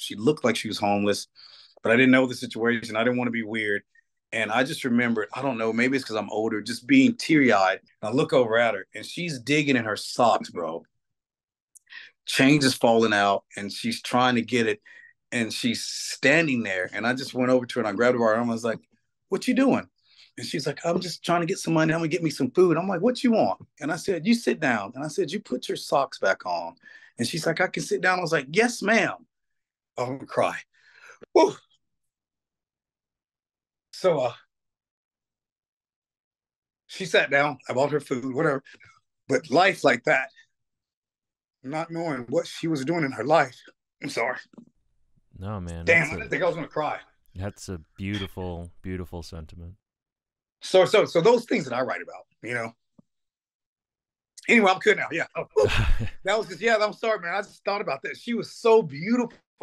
She looked like she was homeless, but I didn't know the situation. I didn't want to be weird. And I just remembered, I don't know, maybe it's because I'm older, just being teary eyed. I look over at her and she's digging in her socks, bro. Change is falling out and she's trying to get it. And she's standing there. And I just went over to her and I grabbed her arm. I was like, what you doing? And she's like, I'm just trying to get some money. I'm gonna get me some food. I'm like, what you want? And I said, you sit down. And I said, you put your socks back on. And she's like, I can sit down. I was like, yes, ma'am. Oh, I'm gonna cry. Whew. So she sat down. I bought her food, whatever. But life like that, not knowing what she was doing in her life. I'm sorry. No, man, Damn, I didn't think I was gonna cry. that's a beautiful, beautiful sentiment. So those things that I write about, you know. Anyway, I'm good now. Yeah. That was just, yeah, I'm sorry, man. I just thought about that. She was so beautiful.